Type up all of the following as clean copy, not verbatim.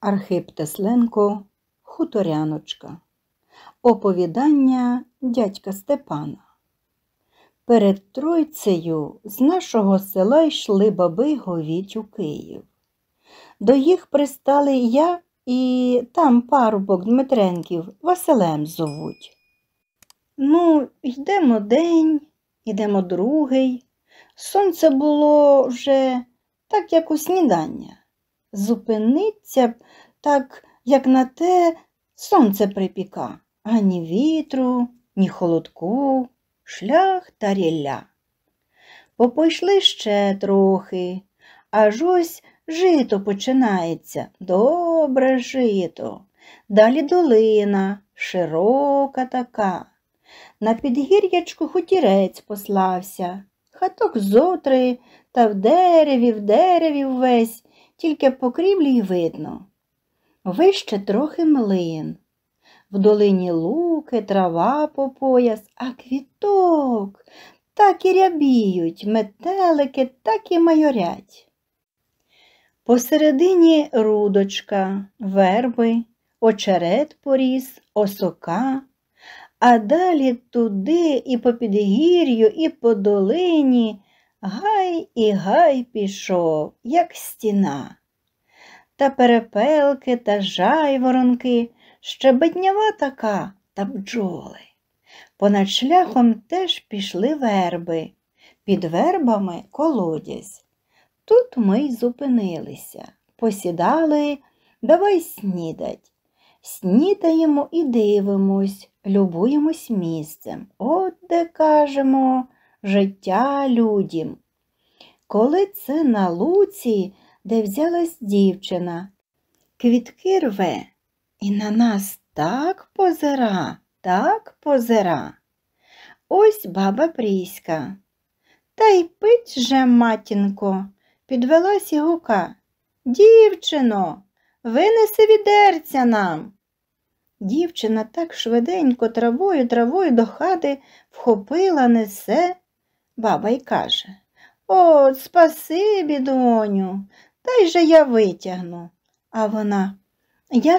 Архип Тесленко «Хуторяночка». Оповідання дядька Степана. Перед Тройцею з нашого села йшли баби говіть у Київ. До їх пристали я і там парубок Дмитренків, Василем зовуть. Йдемо день, йдемо другий. Сонце було вже так, як у снідання. Зупиниться б так, як на те сонце припіка, ані вітру, ні холодку, шлях та рілля. Попойшли ще трохи, аж ось жито починається, добре жито. Далі долина, широка така. На підгір'ячку хутірець послався, хаток зотри, та в дереві ввесь, тільки покрівлі й видно. Вище трохи млин. В долині луки, трава по пояс, а квіток так і рябіють, метелики так і майорять. Посередині рудочка, верби, очерет поріс, осока, а далі туди і по підгір'ю, і по долині гай і гай пішов, як стіна. Та перепелки, та жайворонки, щебетнява така, та бджоли. Понад шляхом теж пішли верби, під вербами колодязь. Тут ми й зупинилися, посідали, давай снідать. Снідаємо і дивимось, любуємось місцем. От де, кажемо, життя людям. Коли це на луці, де взялась дівчина, квітки рве, і на нас так позира. Ось баба Пріська. Та й пить же, матінко, підвелась і гука. Дівчино, винеси відерця нам. Дівчина так швиденько травою до хати вхопила, несе. Баба й каже: «От, спасибі, доню, дай же я витягну». А вона: я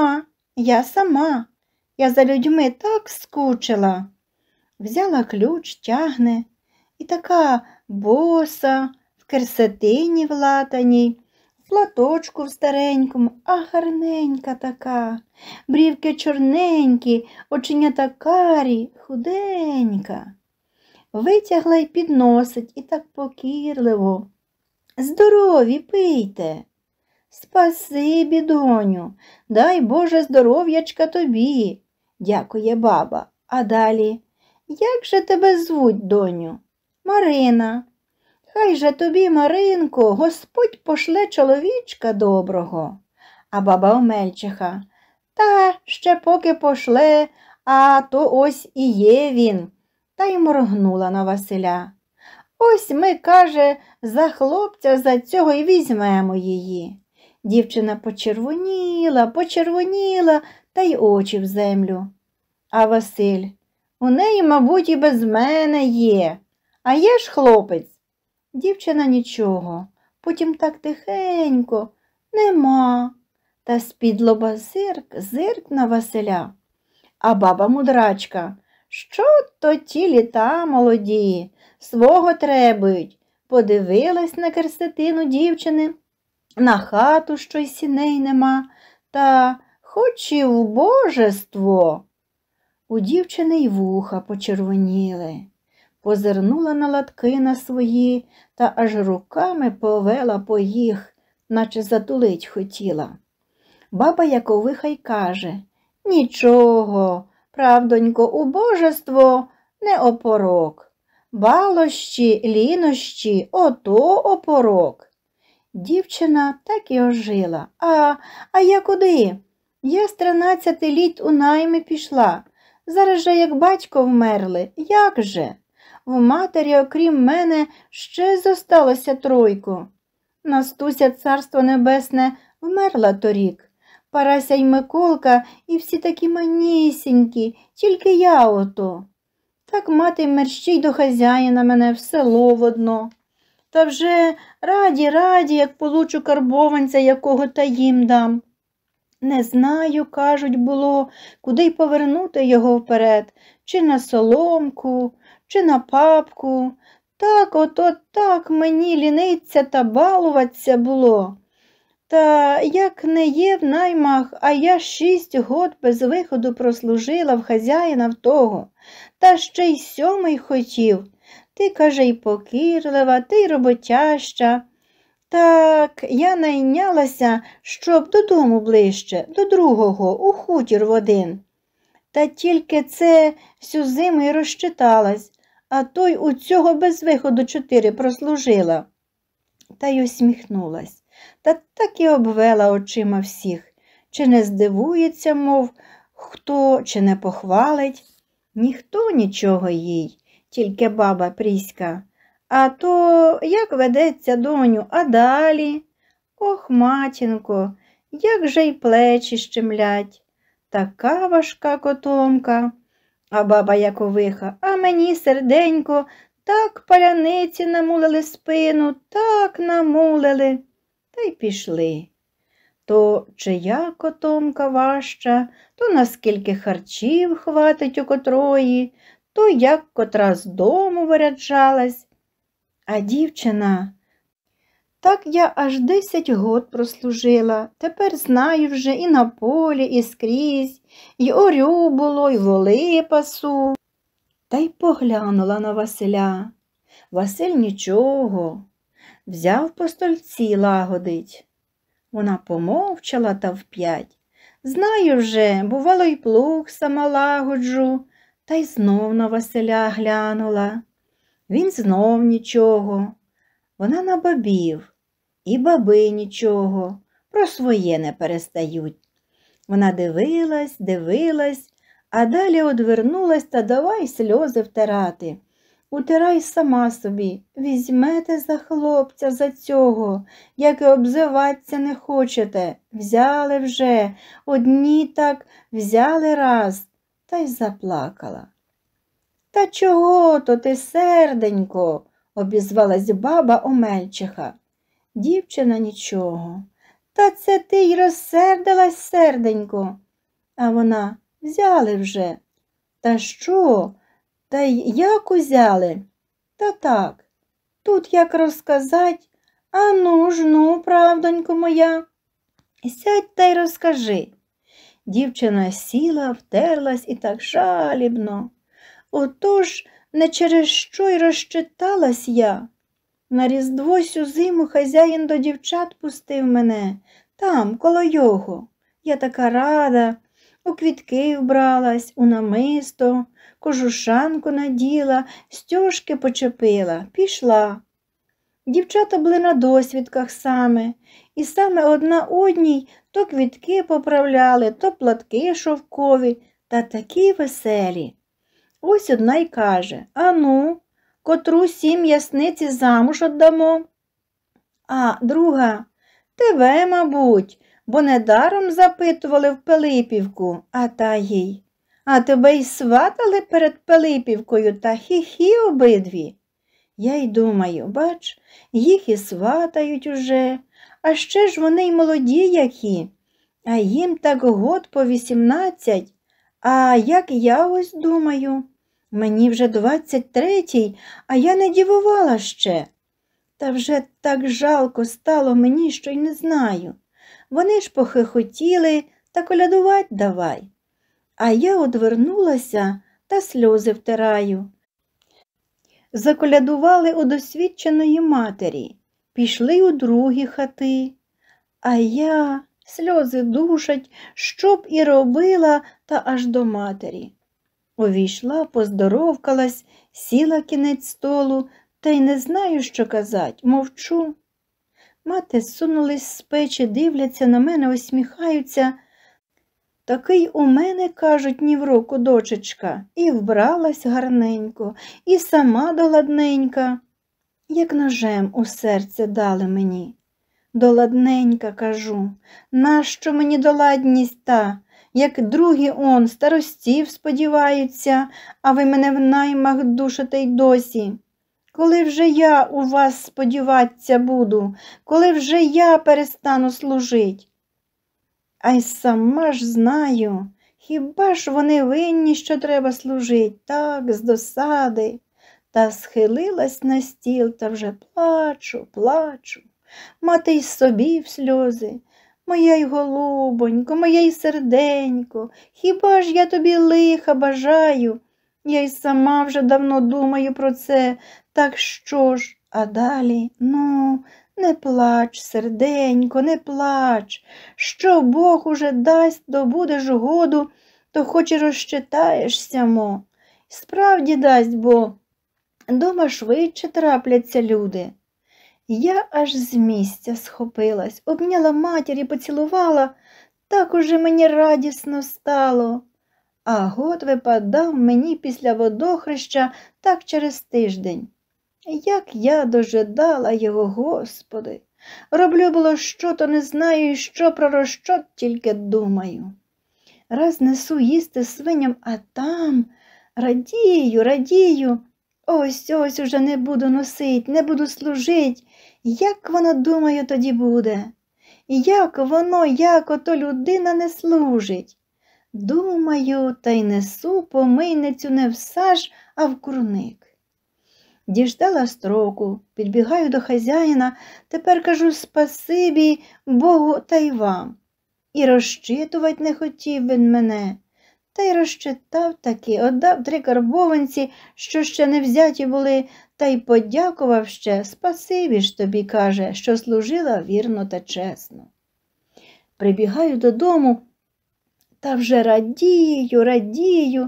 сама, я за людьми так скучила». Взяла ключ, тягне, і така боса, в керсетині влатаній, в платочку в старенькому, а гарненька така, брівки чорненькі, оченята карі, худенька. Витягла й підносить, і так покірливо: «Здорові, пийте». «Спасибі, доню, дай Боже здоров'ячка тобі», – дякує баба. А далі: «Як же тебе звуть, доню?» «Марина». «Хай же тобі, Маринко, Господь пошле чоловічка доброго». А баба Омельчиха: «Та ще поки пошле, а то ось і є він». Та й моргнула на Василя. «Ось ми, каже, за хлопця за цього й візьмемо її». Дівчина почервоніла, та й очі в землю. А Василь: «У неї, мабуть, і без мене є. А є ж хлопець?» Дівчина нічого, потім так тихенько: «Нема». Та з-під лоба зирк на Василя. А баба мудрачка: «Що то ті літа молоді, свого требують». Подивилась на керсетину дівчини, на хату, що й сіней нема, та хоч і в божество. У дівчини й вуха почервоніли. Позирнула на латкина свої, та аж руками повела по їх, наче затулить хотіла. Баба Яковиха й каже: «Нічого, правдонько, у божество не опорок. Балощі, лінощі, ото опорок». Дівчина так і ожила. А я куди? Я з 13 літ у найми пішла. Зараз же, як батько вмерли, як же? В матері, окрім мене, ще зосталося 3. Настуся, царство небесне, вмерла торік. Парася й Миколка, і всі такі манісінькі, тільки я ото. Так мати мерщій до хазяїна мене в село водно. Та вже раді, як получу карбованця якого та їм дам. Не знаю, кажуть, було, куди й повернути його вперед, чи на соломку, чи на папку. Так, ото так мені ліниться та балуватися було. Та як не є в наймах, а я 6 год без виходу прослужила в хазяїна в того, та ще й 7 хотів. Ти, каже, й покірлива, ти й роботяща. Так, я найнялася, щоб додому ближче, до другого, у хутір в один. Та тільки це всю зиму й розчиталась, а той у цього без виходу 4 прослужила. Та й усміхнулась, та так і обвела очима всіх. Чи не здивується, мов, хто, чи не похвалить? Ніхто нічого їй, тільки баба Пріська. А то як ведеться, доню, а далі? Ох, матінко, як же й плечі щемлять. Така важка котомка. А баба Яковиха, а мені, серденько, так паляниці намулили спину, так намулили. Та й пішли. То чия котомка важча, то наскільки харчів хватить у котрої, то як котра з дому виряджалась. А дівчина, так я аж 10 год прослужила, тепер знаю вже і на полі, і скрізь, і орю було, і воли пасу. Та й поглянула на Василя. Василь нічого, взяв по стольці лагодить. Вона помовчала та вп'ять. Знаю вже, бувало, й плуг сама лагоджу, та й знов на Василя глянула. Він знов нічого. Вона на бабів, і баби нічого, про своє не перестають. Вона дивилась, дивилась, а далі одвернулась та давай сльози втирати. Утирай сама собі, візьмете за хлопця за цього, як і обзиватися не хочете. Взяли вже, одні так взяли раз, та й заплакала. Та чого то ти, серденько? Обізвалась баба Омельчиха. Дівчина нічого. Та це ти й розсердилась, серденько. А вона, взяли вже. Та що? Та й як узяли? Та так. Тут як розказать? А ну ж, ну, правдонько моя. Сядь та й розкажи. Дівчина сіла, втерлась і так жалібно. Отож, не через що й розчиталась я. На Різдво сю зиму хазяїн до дівчат пустив мене, там, коло його. Я така рада, у квітки вбралась, у намисто, кожушанку наділа, стьожки почепила, пішла. Дівчата були на досвідках саме, і саме одна одній то квітки поправляли, то платки шовкові, та такі веселі. Ось одна й каже, а ну, котру 7 ясниці замуж отдамо. А друга, тебе, мабуть, бо недаром запитували в Пилипівку, а та їй. А тебе й сватали перед Пилипівкою, та хі-хі обидві. Я й думаю, бач, їх і сватають уже, а ще ж вони й молоді які, а їм так год по 18, а як я ось думаю, мені вже 23-й, а я не дівувала ще. Та вже так жалко стало мені, що й не знаю. Вони ж похихотіли та колядувать давай. А я одвернулася та сльози втираю. Заколядували у досвідченої матері, пішли у другі хати. А я, сльози душать, що б і робила, та аж до матері. Увійшла, поздоровкалась, сіла кінець столу, та й не знаю, що казать, мовчу. Мати сунулись з печі, дивляться на мене, усміхаються. Такий у мене, кажуть, ні в року дочечка, і вбралась гарненько, і сама доладненька. Як ножем у серце дали мені. Доладненька, кажу, нащо мені доладність та, як другі он старостів сподіваються, а ви мене в наймах душите й досі. Коли вже я у вас сподіватися буду, коли вже я перестану служить? А й сама ж знаю, хіба ж вони винні, що треба служить, так, з досади. Та схилилась на стіл та вже плачу. Мати й собі в сльози. Моя й голубонько, моя й серденько, хіба ж я тобі лиха бажаю? Я й сама вже давно думаю про це, так що ж? А далі, не плач, серденько, не плач. Що Бог уже дасть, добудеш году, то хоч і розчитаєшся, мо. Справді дасть, бо дома швидше трапляться люди. Я аж з місця схопилась, обняла матір і поцілувала, так уже мені радісно стало. А год випадав мені після водохреща так через тиждень. Як я дожидала його, Господи! Роблю було що, то не знаю, і що про розчот тільки думаю. Раз несу їсти свиням, а там радію. Ось уже не буду носить, не буду служить. Як воно, думаю, тоді буде? Як воно, як ото людина не служить? Думаю, та й несу помийницю не в саж, а в курник. Діждала строку, підбігаю до хазяїна, тепер кажу спасибі Богу та й вам. І розчитувати не хотів він мене. Та й розчитав таки, отдав 3 карбованці, що ще не взяті були, та й подякував ще, спасибі ж тобі, каже, що служила вірно та чесно. Прибігаю додому, та вже радію,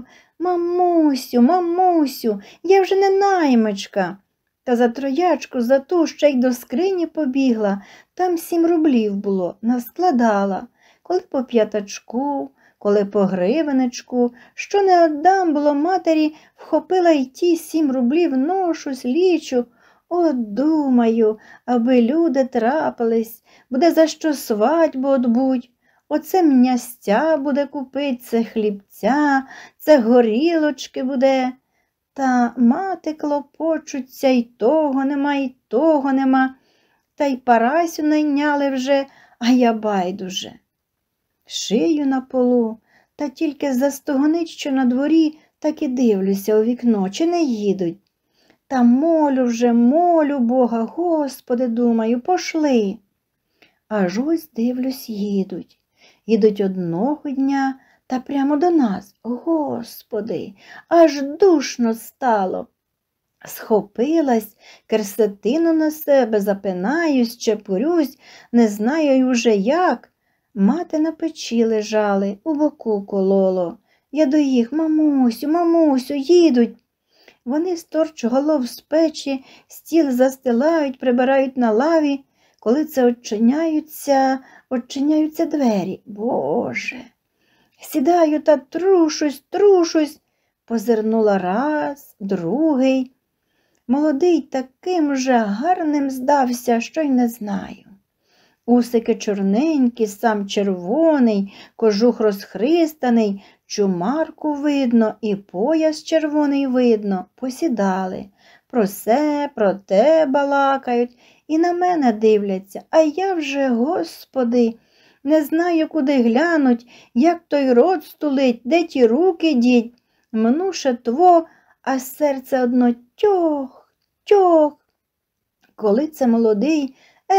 мамусю, я вже не наймичка. Та за троячку, за ту ще й до скрині побігла, там 7 рублів було, наскладала, коли по 5, коли по гривенечку, що не отдам було матері, вхопила й ті 7 рублів, ношусь, лічу. От думаю, аби люди трапились, буде за що свадьбу отбудь. Оце м'ястя буде купить, це хлібця, це горілочки буде. Та мати клопочуться, й того нема, та й Парасю найняли вже, а я байдуже. Шию на полу, та тільки застогонить, що на дворі, так і дивлюся у вікно, чи не їдуть. Та молю Бога, Господи, думаю, пошли. Аж ось дивлюсь, їдуть. Їдуть одного дня та прямо до нас. Господи, аж душно стало. Схопилась, керсетину на себе, запинаюсь, чепурюсь, не знаю уже як. Мати на печі лежали, у боку кололо. Я до їх, мамусю, їдуть. Вони сторч голов з печі, стіл застилають, прибирають на лаві. Коли це odчиняються двері. Боже! Сідаю та трушусь. Позирнула раз, другий. Молодий таким же гарним здався, що й не знаю. Усики чорненькі, сам червоний, кожух розхристаний, чумарку видно і пояс червоний видно. Посідали. Про се, про те балакають і на мене дивляться. А я вже, Господи, не знаю, куди глянуть, як той рот стулить, де ті руки діть. Мнуше тво, а серце одно тьох. Коли це молодий,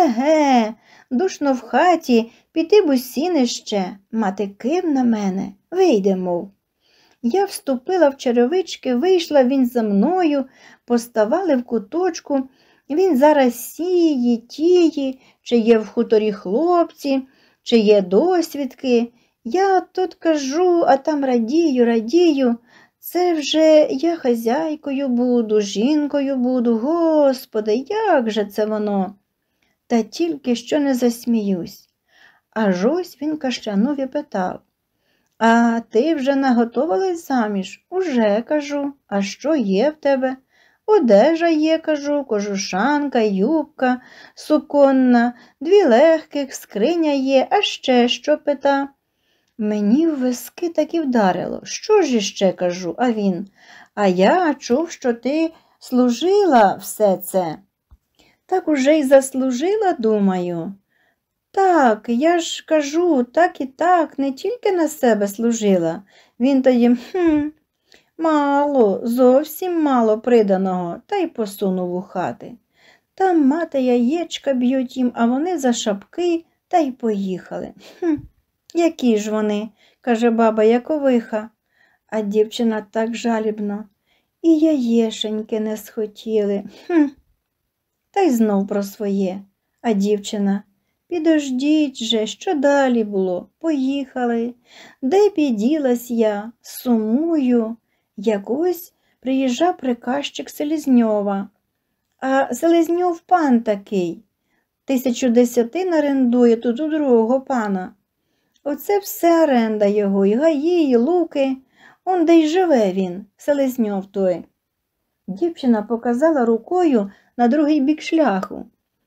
душно в хаті, піти б у сінище. Мати кивна мене, вийде, мов. Я вступила в черевички, вийшла, він за мною, поставали в куточку. Він зараз сіє, тіє, чи є в хуторі хлопці, чи є досвідки. Я тут кажу, а там радію. Це вже я хазяйкою буду, жінкою буду, Господи, як же це воно? Та тільки що не засміюсь. Аж ось він Кащанові питав: а ти вже наготовилась заміж? Уже, кажу. А що є в тебе? Одежа є, кажу, кожушанка, юбка, суконна, 2 легких, скриня є, а ще що, пита? Мені в виски так і вдарило. Що ж іще, кажу, а він: а я чув, що ти служила все це. Так уже й заслужила, думаю. Так, я ж кажу, так і так, не тільки на себе служила. Він тоді, мало, зовсім мало приданого, та й посунув у хати. Там мати яєчка б'ють їм, а вони за шапки та й поїхали. Які ж вони, каже баба Яковиха. А дівчина так жалібно. І яєшеньки не схотіли. Та й знов про своє. А дівчина, підождіть же, що далі було? Поїхали. Де піділась я? Сумую. Якось приїжджав приказчик Селезньова. А Селезньов пан такий. 1010 орендує тут у другого пана. Оце все оренда його, і гаї, і луки. Он де й живе він, Селезньов той. Дівчина показала рукою на другий бік шляху.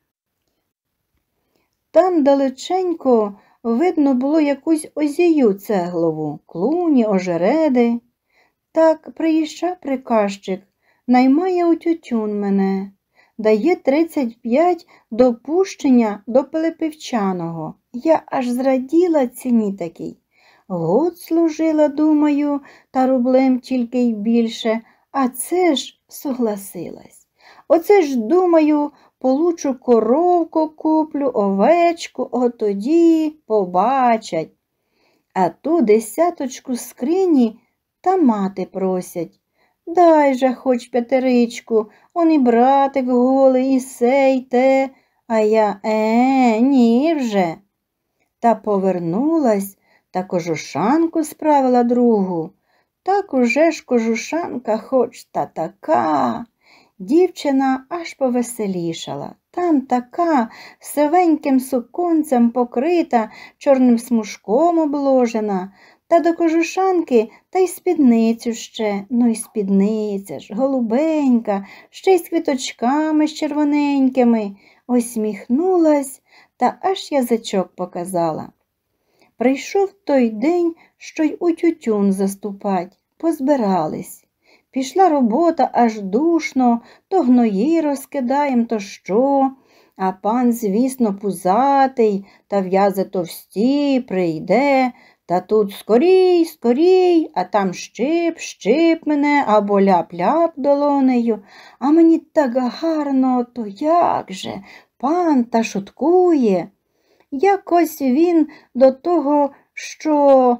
Там далеченько видно було якусь озію цеглову, клуні, ожереди. Так приїжджав приказчик, наймає у тютюн мене, дає 35 допущення до Пилипівчаного. Я аж зраділа ціні такій. Год служила, думаю, та рублем тільки й більше, а це ж согласилась. Оце ж, думаю, получу коровку куплю, овечку, отоді побачать. А ту 10 скрині та мати просять. Дай же хоч 5, он і братик голий, і се, й те, а я, ні вже. Та повернулась, та кожушанку справила другу. Так уже ж кожушанка хоч та така. Дівчина аж повеселішала. Там така, сивеньким суконцем покрита, чорним смужком обложена. Та до кожушанки та й спідницю ще. Ну й спідниця ж, голубенька, ще й з квіточками з червоненькими. Усміхнулась та аж язичок показала. Прийшов той день, що й у тютюн заступать. Позбирались. Пішла робота аж душно, то гної розкидаєм, то що. А пан, звісно, пузатий, та в'язи товсті, прийде. Та тут скорій, скорій, а там щип мене, або ляп-ляп долонею. А мені так гарно, то як же, пан та шуткує. Якось він до того, що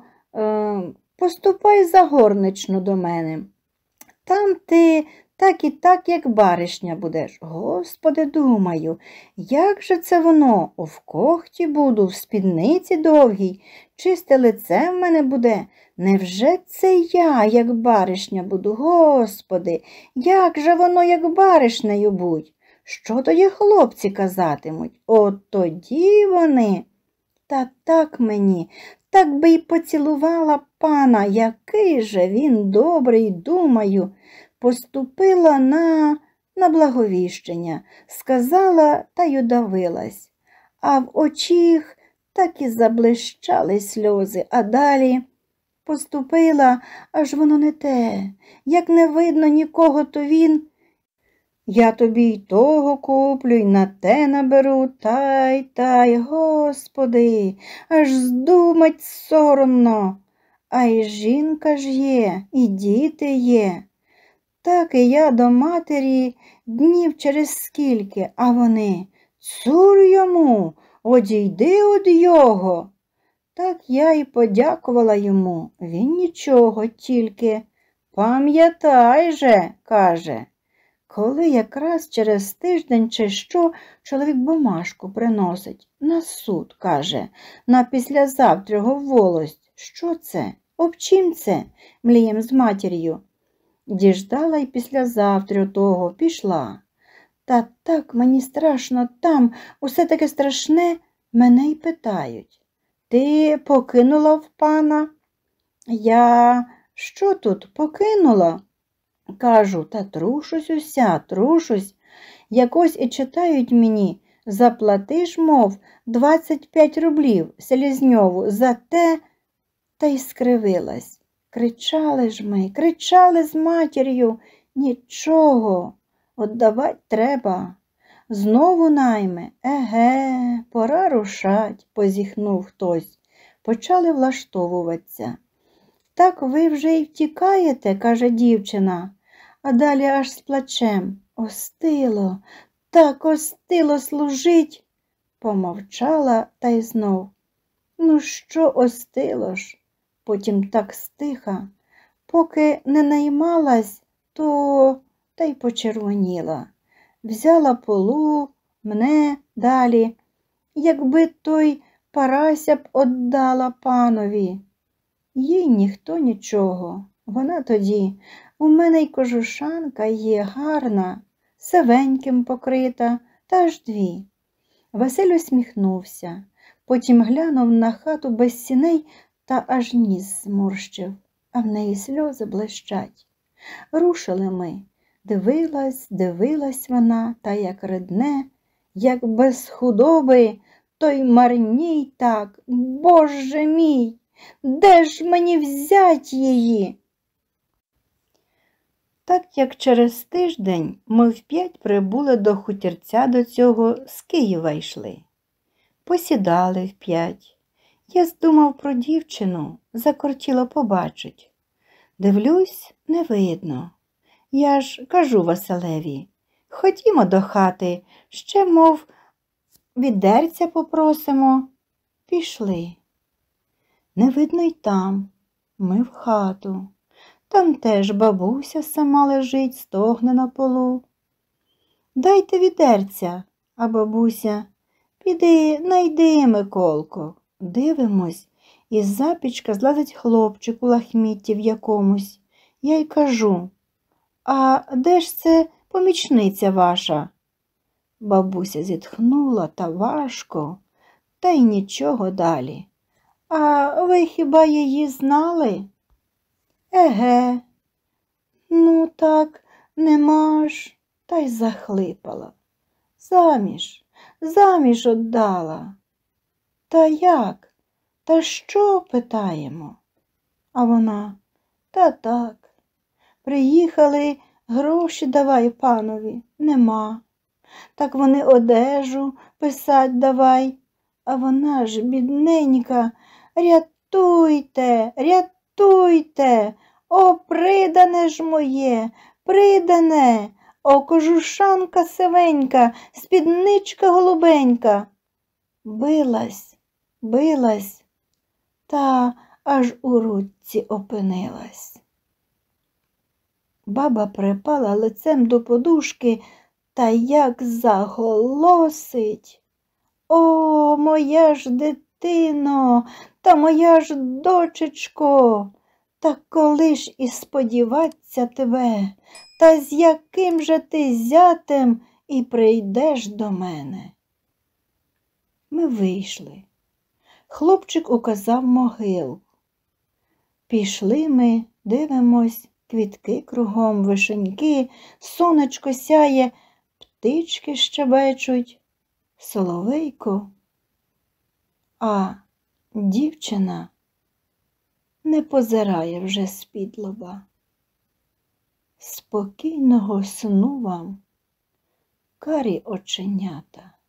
поступай загорнично до мене. Там ти так і так, як баришня будеш. Господи, думаю, як же це воно? В когті буду, в спідниці довгій, чисте лице в мене буде. Невже це я, як баришня буду? Господи, як же воно, як баришнею будь? Що тоді хлопці казатимуть? От тоді вони. Та так мені, так би й поцілувала пана, який же він добрий, думаю. Поступила на благовіщення, сказала та й удавилась. А в очіх так і заблищали сльози, а далі поступила, аж воно не те. Як не видно нікого, то він... Я тобі й того куплю, й на те наберу, тай, Господи, аж здумать соромно. А й жінка ж є, і діти є. Так і я до матері днів через скільки, а вони, цур йому, одійди од його. Так я й подякувала йому, він нічого, тільки пам'ятай же, каже. Коли якраз через тиждень чи що чоловік бумажку приносить, на суд, каже, на післязавтрього волость. Що це? Об чим це? Млієм з матір'ю. Діждала й післязавтра того, пішла. Та так мені страшно там, усе таке страшне, мене й питають. Ти покинула в пана? Я що тут, покинула? Кажу, та трушусь уся, трушусь. Якось і читають мені, заплатиш, мов, 25 рублів Селезньову за те, та й скривилась. Кричали ж ми, кричали з матір'ю, нічого, отдавать треба. Знову найми? Еге, пора рушать, позіхнув хтось. Почали влаштовуватися. Так ви вже й втікаєте, каже дівчина, а далі аж з плачем. Остило, так остило служить. Помовчала та й знов. Ну що остило ж? Потім так стиха. Поки не наймалась, то та й почервоніла. Взяла полу, мене далі. Якби той Парася б оддала панові. Їй ніхто нічого. Вона тоді, у мене й кожушанка є гарна, сивеньким покрита, та аж 2. Василь усміхнувся, потім глянув на хату без сіней та аж ніс зморщив, а в неї сльози блищать. Рушили ми. Дивилась вона, та як ридне, як без худоби, то й марній так. Боже мій, де ж мені взять її? Так як через тиждень ми в5 прибули до хутірця до цього, з Києва йшли. Посідали в5. Я здумав про дівчину, закортіло побачить. Дивлюсь, не видно. Я ж кажу Василеві, ходімо до хати, ще, мов, відерця попросимо. Пішли. Не видно й там. Ми в хату. Там теж бабуся сама лежить, стогне на полу. Дайте відерця, а бабуся, піди, найди, Миколко. Дивимось, із запічка злазить хлопчик у лахмітті в якомусь. Я й кажу, а де ж це помічниця ваша? Бабуся зітхнула та важко, та й нічого далі. А ви хіба її знали? Еге, ну так, нема ж, та й захлипала. Заміж отдала. Та як? Та що, питаємо? А вона, та так. Приїхали, гроші давай панові, нема. Так вони одежу писать давай, а вона ж, бідненька, рятуйте, рятуйте, о, придане ж моє, придане, о, кожушанка сивенька, спідничка голубенька. Билась, та аж у ручці опинилась. Баба припала лицем до подушки та як заголосить. О, моя ж дитино, та моя ж дочечко, та коли ж і сподіваться тебе, та з яким же ти зятем і прийдеш до мене? Ми вийшли. Хлопчик указав могилу. Пішли ми, дивимось, квітки кругом, вишеньки, сонечко сяє, птички щебечуть, соловейко. А дівчина не позирає вже з-під лоба. Спокійного сну вам, карі оченята.